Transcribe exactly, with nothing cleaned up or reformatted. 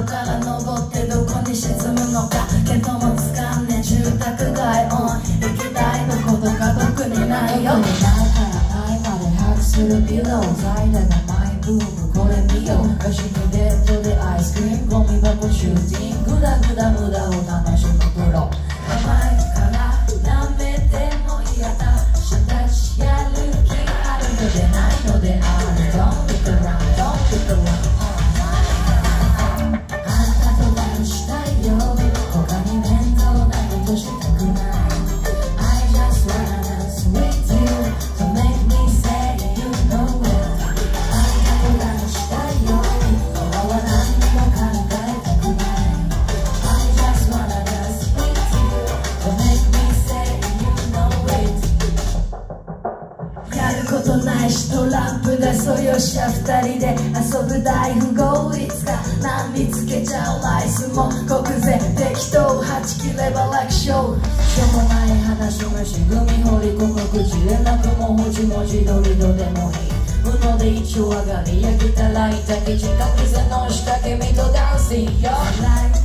窓から登ってどこに沈むのか見当もつかんね住宅街オン行きたいとことか特にないよ。どこにないからないまで把握するビロー在だがマイブームこれ見よう。ガシにベッドでアイスクリームゴミ箱シューティンググダグダ無駄を楽しむプロ。甘いからやめても嫌だ私やる気あるのでないのである Don't look around, don't look around あんたと何したいよ他に面倒なことしたくない I just wanna dance with you to make me say you know it あんたと何したいよ今は何にも考えたくない I just wanna dance with you to make me say you know it やることないしトランプでそよっしゃ二人で遊ぶ大富豪いつか何見つけちゃうライスも国税適当はち切れば楽勝しょうもない話虫組掘り込む口連絡もほじもじどりどでもいい無能で一応上がり焼きたらいたき近くせの下君とダンスよ